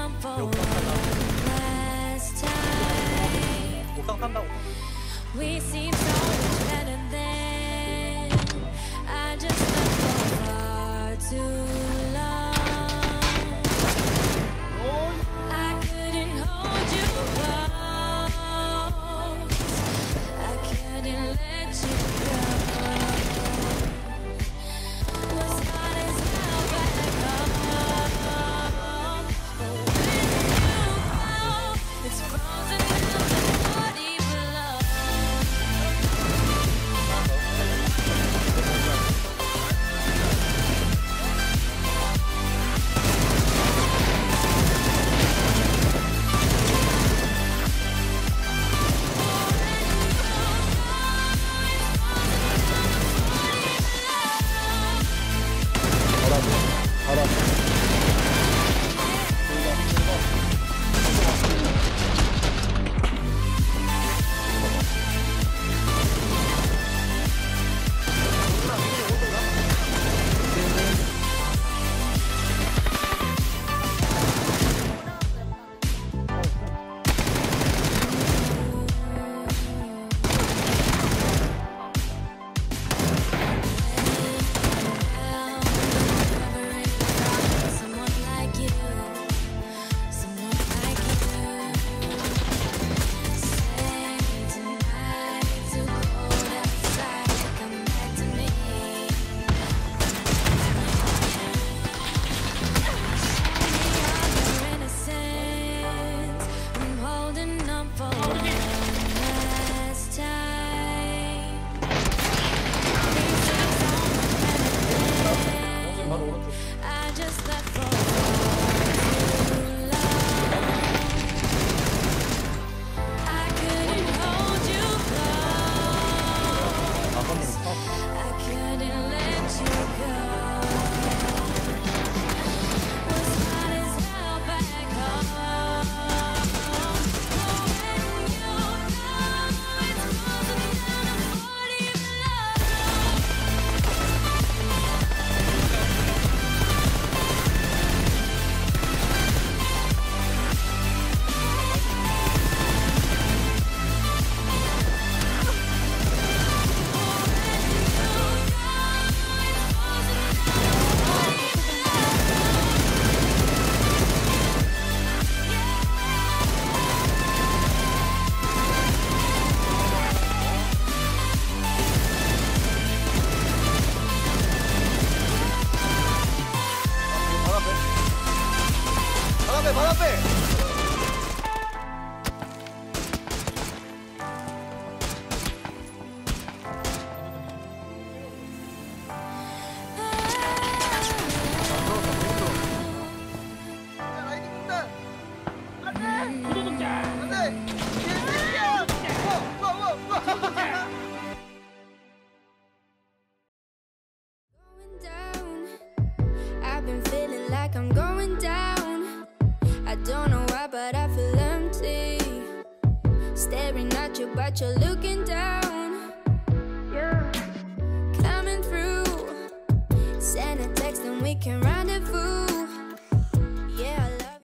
on for one last time. 옥상 탄다고. We seem so much better than I just left for far too long. I couldn't hold you close. I couldn't let you go. Was hard as hell back home. But when you go, it's frozen down to 40 below. 발 앞에. I'm going down. I don't know why, but I feel empty. Staring at you, but you're looking down. Yeah. Coming through. Send a text and we can run.